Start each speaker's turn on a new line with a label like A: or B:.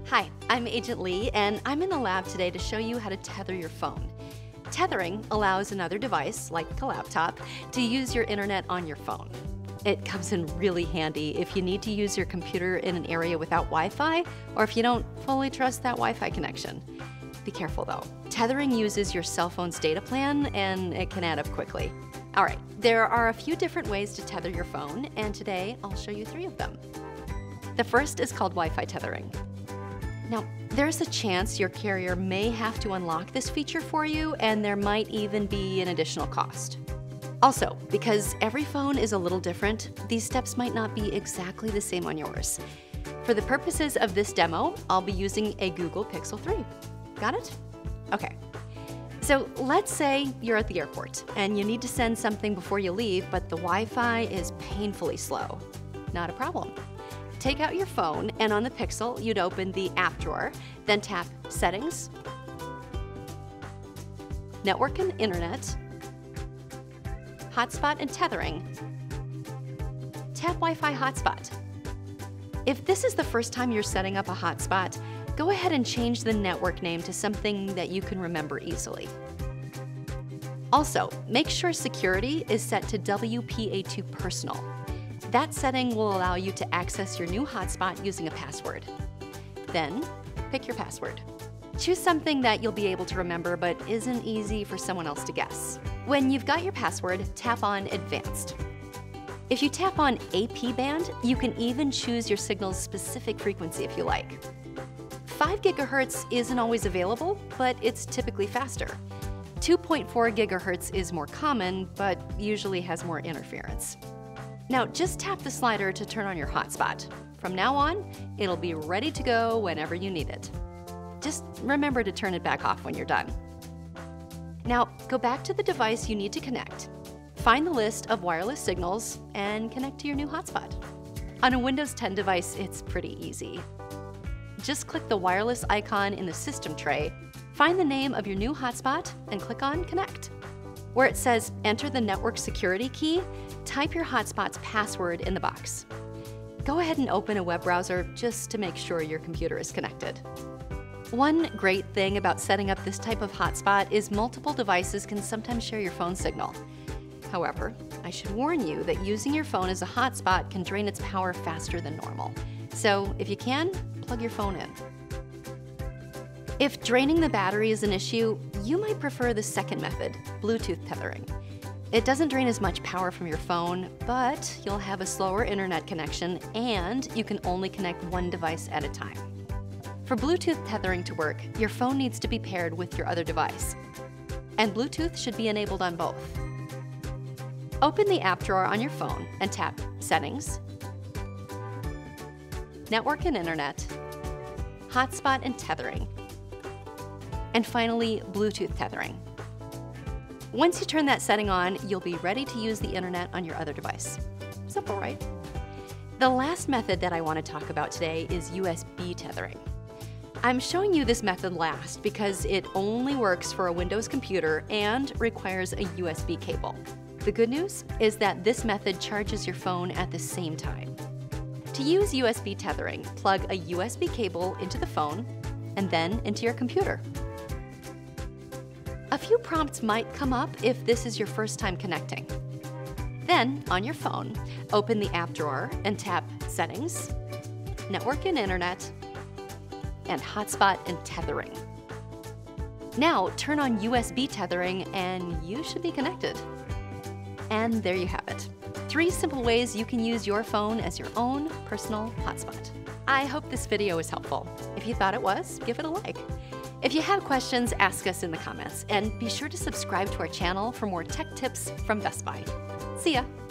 A: Hi, I'm Agent Lee, and I'm in the lab today to show you how to tether your phone. Tethering allows another device, like a laptop, to use your internet on your phone. It comes in really handy if you need to use your computer in an area without Wi-Fi, or if you don't fully trust that Wi-Fi connection. Be careful though. Tethering uses your cell phone's data plan, and it can add up quickly. All right, there are a few different ways to tether your phone, and today I'll show you 3 of them. The first is called Wi-Fi tethering. Now, there's a chance your carrier may have to unlock this feature for you, and there might even be an additional cost. Also, because every phone is a little different, these steps might not be exactly the same on yours. For the purposes of this demo, I'll be using a Google Pixel 3. Got it? Okay. So let's say you're at the airport and you need to send something before you leave, but the Wi-Fi is painfully slow. Not a problem. Take out your phone, and on the Pixel, you'd open the app drawer, then tap Settings, Network and Internet, Hotspot and Tethering, tap Wi-Fi Hotspot. If this is the first time you're setting up a hotspot, go ahead and change the network name to something that you can remember easily. Also, make sure security is set to WPA2 Personal. That setting will allow you to access your new hotspot using a password. Then, pick your password. Choose something that you'll be able to remember but isn't easy for someone else to guess. When you've got your password, tap on Advanced. If you tap on AP band, you can even choose your signal's specific frequency if you like. 5 GHz isn't always available, but it's typically faster. 2.4 GHz is more common, but usually has more interference. Now, just tap the slider to turn on your hotspot. From now on, it'll be ready to go whenever you need it. Just remember to turn it back off when you're done. Now, go back to the device you need to connect. Find the list of wireless signals and connect to your new hotspot. On a Windows 10 device, it's pretty easy. Just click the wireless icon in the system tray, find the name of your new hotspot, and click on Connect. Where it says Enter the network security key, type your hotspot's password in the box. Go ahead and open a web browser just to make sure your computer is connected. One great thing about setting up this type of hotspot is multiple devices can sometimes share your phone signal. However, I should warn you that using your phone as a hotspot can drain its power faster than normal. So if you can, plug your phone in. If draining the battery is an issue, you might prefer the second method, Bluetooth tethering. It doesn't drain as much power from your phone, but you'll have a slower internet connection, and you can only connect one device at a time. For Bluetooth tethering to work, your phone needs to be paired with your other device, and Bluetooth should be enabled on both. Open the app drawer on your phone and tap Settings, Network and Internet, Hotspot and Tethering, and finally, Bluetooth tethering. Once you turn that setting on, you'll be ready to use the internet on your other device. Simple, right? The last method that I want to talk about today is USB tethering. I'm showing you this method last because it only works for a Windows computer and requires a USB cable. The good news is that this method charges your phone at the same time. To use USB tethering, plug a USB cable into the phone and then into your computer. A few prompts might come up if this is your first time connecting. Then, on your phone, open the app drawer and tap Settings, Network and Internet, and Hotspot and Tethering. Now, turn on USB tethering and you should be connected. And there you have it. 3 simple ways you can use your phone as your own personal hotspot. I hope this video was helpful. If you thought it was, give it a like. If you have questions, ask us in the comments, and be sure to subscribe to our channel for more tech tips from Best Buy. See ya!